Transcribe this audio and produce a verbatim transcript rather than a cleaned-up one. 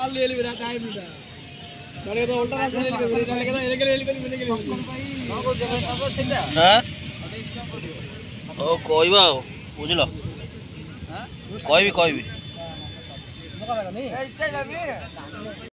ले ले मेरा टाइम नहीं था बड़े तो उल्टा रास्ता ले ले मेरे चले के ले के ले के मैंने के ले को जगह अब सिंदा हां अरे स्टॉप करियो ओ कहबा बुझलो हां कहबी कहबी